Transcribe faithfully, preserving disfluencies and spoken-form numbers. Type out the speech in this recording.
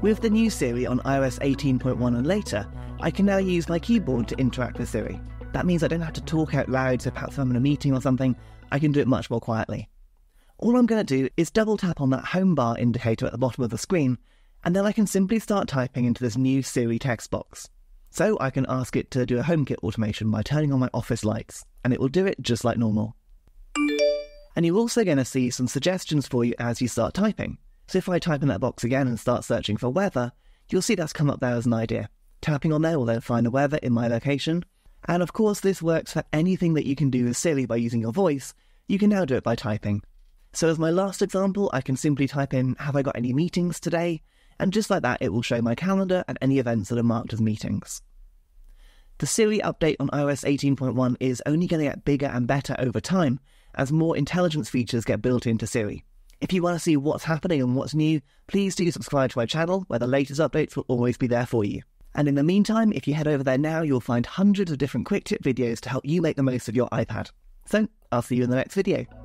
With the new Siri on i O S eighteen point one and later, I can now use my keyboard to interact with Siri. That means I don't have to talk out loud, so perhaps if I'm in a meeting or something, I can do it much more quietly. All I'm going to do is double tap on that home bar indicator at the bottom of the screen, and then I can simply start typing into this new Siri text box. So I can ask it to do a HomeKit automation by turning on my office lights, and it will do it just like normal. And you're also going to see some suggestions for you as you start typing. So if I type in that box again and start searching for weather, you'll see that's come up there as an idea. Tapping on there will then find the weather in my location. And of course this works for anything that you can do with Siri by using your voice. You can now do it by typing. So as my last example, I can simply type in, have I got any meetings today? And just like that, it will show my calendar and any events that are marked as meetings. The Siri update on i O S eighteen point one is only going to get bigger and better over time as more intelligence features get built into Siri. If you want to see what's happening and what's new, please do subscribe to my channel, where the latest updates will always be there for you. And in the meantime, if you head over there now, you'll find hundreds of different quick tip videos to help you make the most of your iPad. So, I'll see you in the next video.